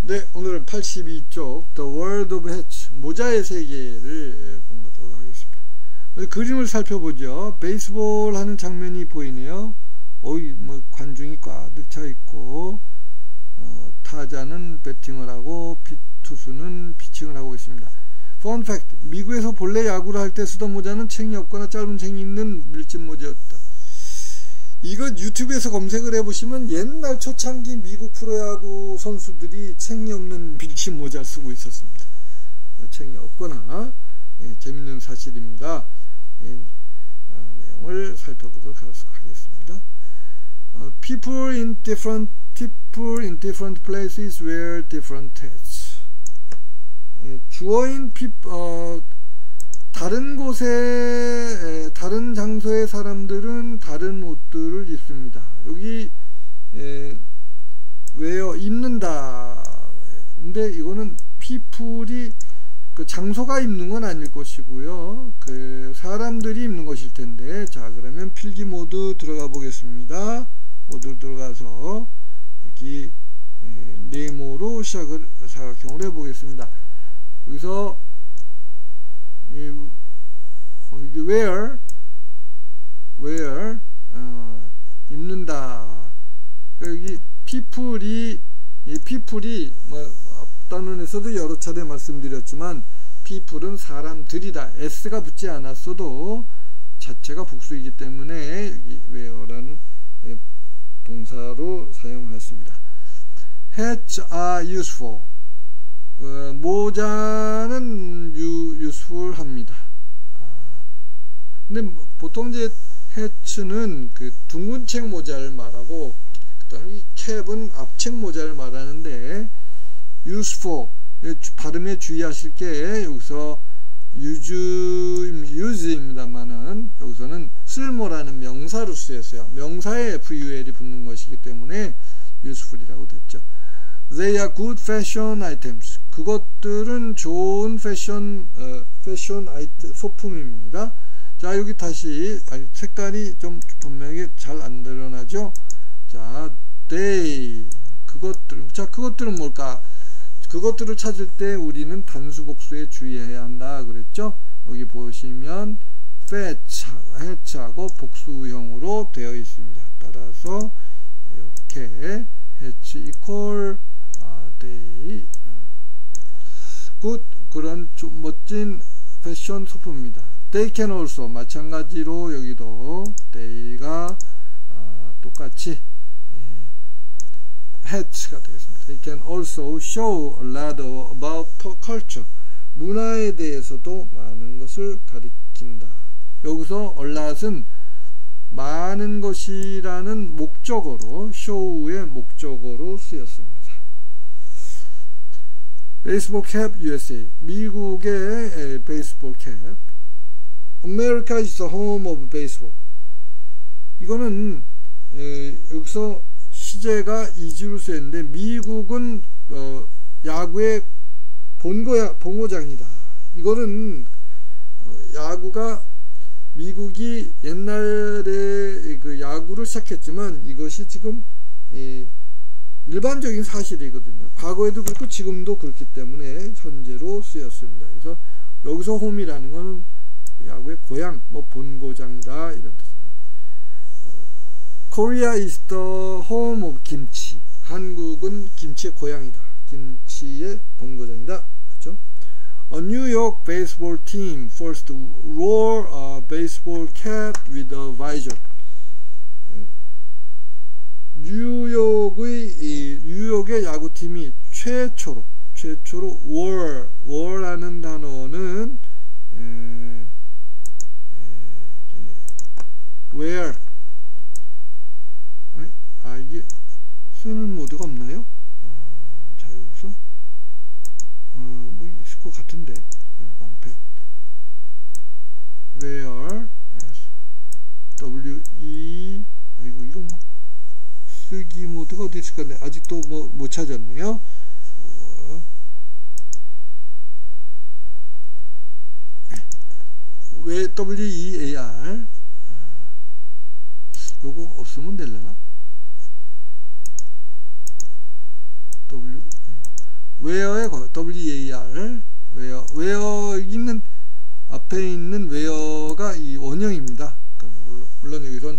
네, 오늘은 82쪽 The World of Hats 모자의 세계를 공부하도록 하겠습니다. 그림을 살펴보죠. 베이스볼 하는 장면이 보이네요. 뭐 관중이 꽉 차 있고 타자는 배팅을 하고 투수는 피칭을 하고 있습니다. Fun fact: 미국에서 본래 야구를 할 때 쓰던 모자는 챙이 없거나 짧은 챙이 있는 밀짚 모자였다. 이거 유튜브에서 검색을 해보시면 옛날 초창기 미국 프로야구 선수들이 챙이 없는 밀짚 모자를 쓰고 있었습니다. 챙이 없거나 재밌는 사실입니다. 내용을 살펴보도록 하겠습니다. People in different places wear different hats. 주어인 다른 곳에 다른 장소의 사람들은 다른 옷들을 입습니다. 여기 왜요? 입는다. 근데 이거는 people이 그 장소가 입는 건 아닐 것이고요. 그 사람들이 입는 것일 텐데, 자 그러면 필기 모드 들어가 보겠습니다. 모드 들어가서 여기 네모로 사각형으로 해보겠습니다. 여기서 where 입는다. 여기 people이 뭐 앞단원에서도 여러 차례 말씀드렸지만 people은 사람들이다. s가 붙지 않았어도 자체가 복수이기 때문에 여기 wear라는 동사로 사용했습니다. hats are useful. 모자는 useful 합니다. 근데 보통 이제 해츠는 그 둥근 책 모자를 말하고, 그 다음에 이 캡은 앞책 모자를 말하는데, useful 발음에 주의하실 게 여기서 use입니다만은 여기서는 쓸모라는 명사로 쓰였어요. 명사에 ful이 붙는 것이기 때문에 useful이라고 됐죠. They are good fashion items. 그것들은 좋은 패션 아이템, 소품입니다. 자, 여기 다시 색깔이 좀 분명히 잘 안 드러나죠. 자, they 그것들은 뭘까? 그것들을 찾을 때 우리는 단수 복수에 주의해야 한다 그랬죠. 여기 보시면 fetch하고 복수형으로 되어 있습니다. 따라서 이렇게 hatch equal they good, 그런 좀 멋진 패션 소품입니다. They can also 마찬가지로 여기도 they가 똑같이 hat가 되겠습니다. They can also show a lot about culture. 문화에 대해서도 많은 것을 가리킨다. 여기서 a lot은 많은 것이라는 목적어로, show의 목적어로 쓰였습니다. 베이스볼 캡 USA, 미국의 베이스볼 캡. America is the home of baseball. 이거는 여기서 시제가 이주로 쓰였는데, 미국은 야구의 본고장이다. 이거는 야구가 미국이 옛날에 그 야구를 시작했지만 이것이 지금 일반적인 사실이거든요. 과거에도 그렇고 지금도 그렇기 때문에 현재로 쓰였습니다. 그래서 여기서 홈이라는 것은 야구의 고향, 뭐 본고장이다 이런 뜻입니다. Korea is the home of 김치. 한국은 김치의 고향이다. 김치의 본고장이다. 그렇죠? A New York baseball team first wore a baseball cap with a visor. 뉴욕의 야구팀이 최초로 wear라는 단어는 wear 이게 쓰는 모드가 없나요? 자, 여기서 뭐 있을 것 같은데 wear we 이거 뭐 쓰기 모드가 어디 있을 건데 아직도 뭐 못 찾았네요. wear 요거 없으면 될려나? where의 WAR, where 있는 앞에 있는 where가 이 원형입니다. 물론 여기선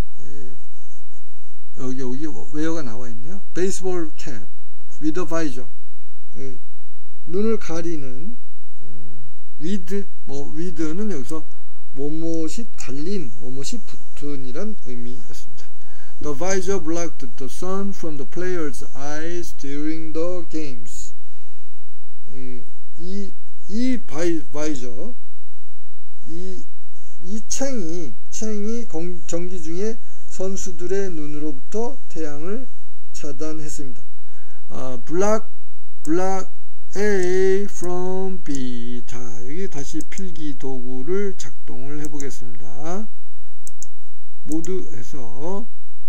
여기 where가 나와 있네요. baseball cap with a visor, 눈을 가리는 with는 여기서 뭐뭇이 달린, 뭐뭇이 붙은 이란 의미였습니다. The visor blocked the sun from the players' eyes during the games. 이 visor, 이 챙이 경기 중에 선수들의 눈으로부터 태양을 차단했습니다. block A from B. 자, 여기 다시 필기 도구를 작동을 해 보겠습니다. 모두 해서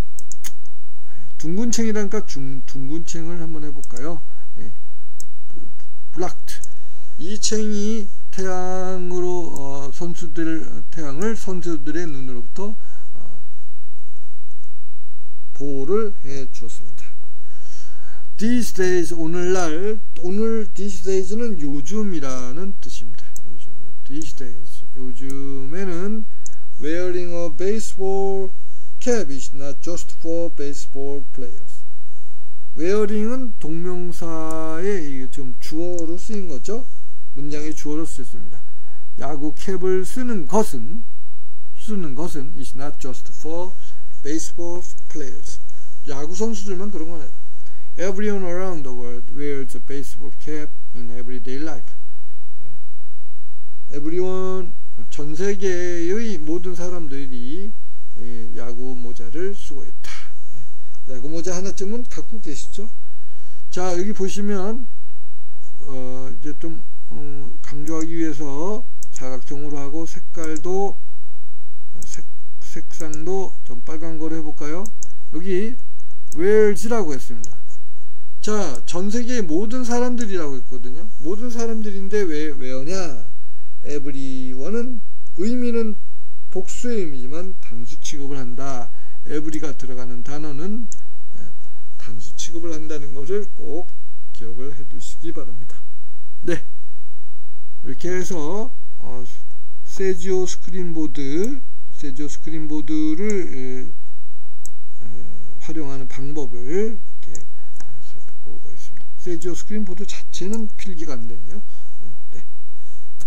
둥근챙이라니까 둥근챙을 한번 해볼까요? blocked. 이 챙이 태양으로 태양을 선수들의 눈으로부터 보호를 해 주었습니다. These days, these days는 요즘이라는 뜻입니다. These days, 요즘에는 wearing a baseball cap is not just for baseball players. wearing은 동명사의 지금 주어로 쓰인 거죠. 문장의 주어로 쓰였습니다. 야구 캡을 쓰는 것은 is not just for baseball players. 야구 선수들만 그런 건 아니에요. Everyone around the world wears a baseball cap in everyday life. Everyone, 전 세계의 모든 사람들이 야구 모자를 쓰고 있다. 야구 모자 하나쯤은 갖고 계시죠? 자, 여기 보시면 이제 좀 강조하기 위해서 사각형으로 하고 색상도 좀 빨간 거로 해볼까요? 여기 wears라고 했습니다. 자, 전 세계의 모든 사람들이라고 했거든요. 모든 사람들인데 왜 wear냐? everyone은 의미는 복수의 의미지만 단수 취급을 한다. every가 들어가는 단어는 단수 취급을 한다는 것을 꼭 기억을 해 두시기 바랍니다. 네, 이렇게 해서 세지오 스크린보드를 활용하는 방법을 이렇게 살펴보고 있습니다. 세지오 스크린보드 자체는 필기가 안 되네요. 네.